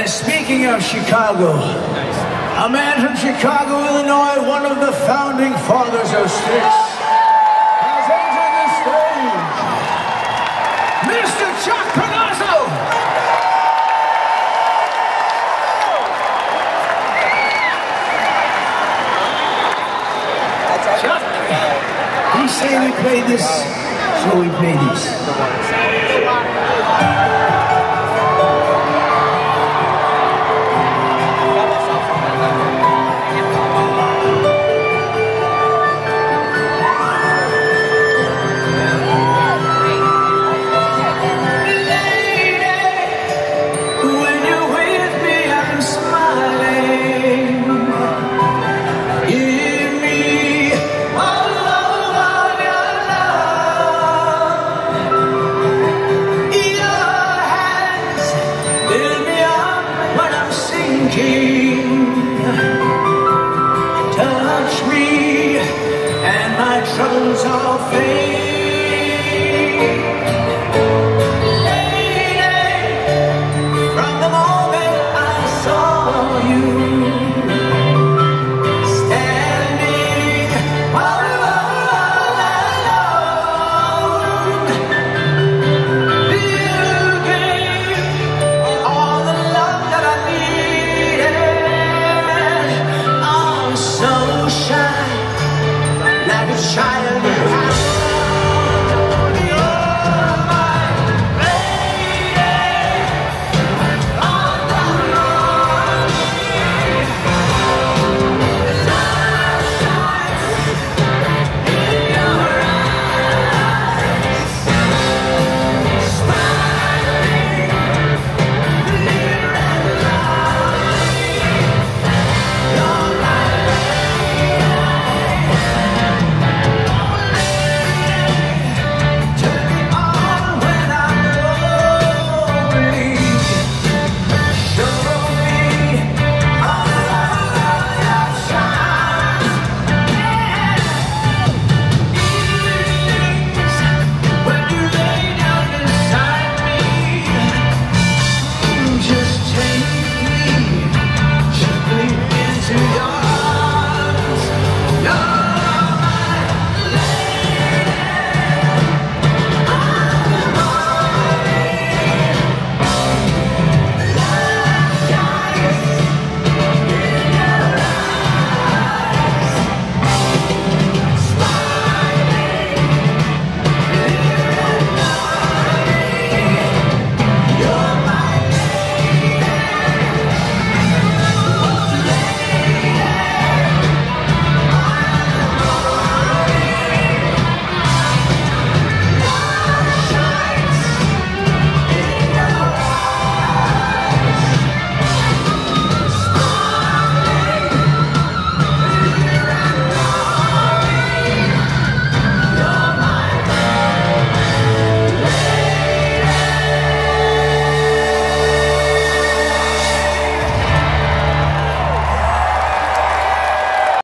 Speaking of Chicago, a man from Chicago, Illinois, one of the founding fathers of Styx, has entered the stage. Mr. Chuck Panozzo! Chuck, he said we played this, so we played this. Touch me, and my troubles all fade